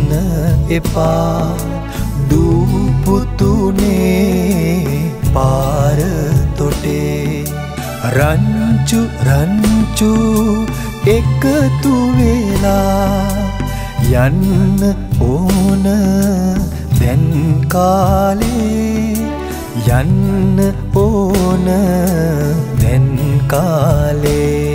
එපා දූපුතුනේ පාර තොටේ රංචු රංචු එකතු වෙලා යන්න ඕන දැන් කාලේ යන්න ඕන දැන් කාලේ